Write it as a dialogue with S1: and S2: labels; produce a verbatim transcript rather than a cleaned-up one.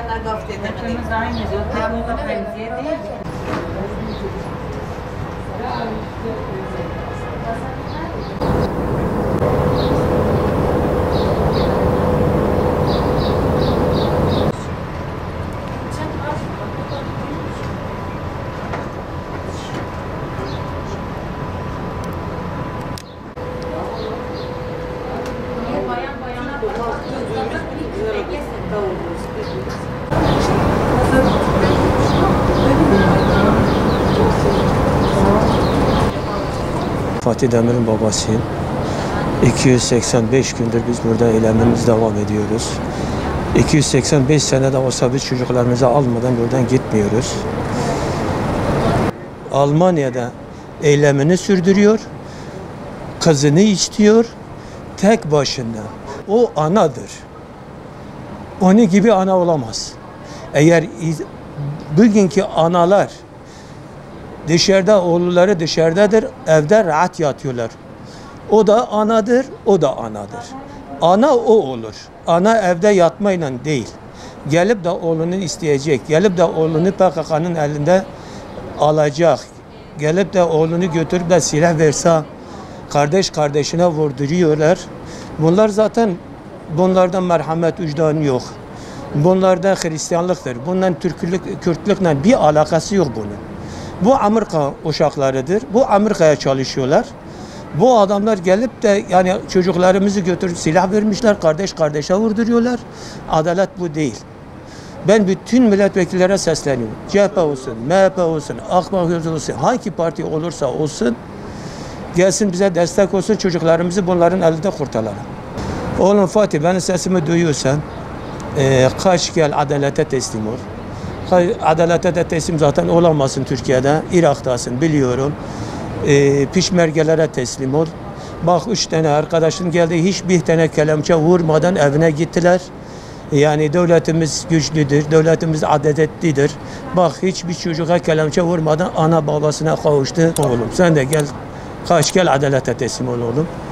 S1: diyenler gaflet edemedi.
S2: Hepimiz aynı diyor. Teknik benziye değil.
S3: Fatih Demir'in babasıyım. iki yüz seksen beş gündür biz burada eylemimiz devam ediyoruz. iki yüz seksen beş senede olsa biz çocuklarımızı almadan buradan gitmiyoruz. Almanya'da eylemini sürdürüyor, kızını istiyor, tek başına. O anadır. Onun gibi ana olamaz. Eğer bugünkü analar dışarıda, oğulları dışarıdadır, evde rahat yatıyorlar. O da anadır, o da anadır. Ana o olur. Ana evde yatmayla değil. Gelip de oğlunu isteyecek, gelip de oğlunu P K K'nın elinde alacak. Gelip de oğlunu götürüp de silah verse, kardeş kardeşine vurduruyorlar. Bunlar zaten, bunlardan merhamet, vicdanı yok. Bunlarda Hristiyanlıktır. Bundan Türklük, Kürtlükle bir alakası yok bunun. Bu Amerika uşaklarıdır. Bu Amerika'ya çalışıyorlar. Bu adamlar gelip de yani çocuklarımızı götürüp silah vermişler, kardeş kardeşe vurduruyorlar. Adalet bu değil. Ben bütün milletvekillere sesleniyorum. C H P olsun, M H P olsun, AK Parti olsun, hangi parti olursa olsun gelsin bize destek olsun, çocuklarımızı bunların elinde kurtaralım. Oğlum Fatih, benim sesimi duyuyorsan e, kaç gel adalete teslim ol. Adalete de teslim zaten olamazsın Türkiye'de. Irak'tasın biliyorum. E, pişmergelere teslim ol. Bak üç tane arkadaşın geldi. Hiçbir tane kelemçe vurmadan evine gittiler. Yani devletimiz güçlüdür. Devletimiz adaletlidir. Bak hiçbir çocuğa kelemçe vurmadan ana babasına kavuştu. Oğlum sen de gel. Kaç gel adalete teslim ol oğlum.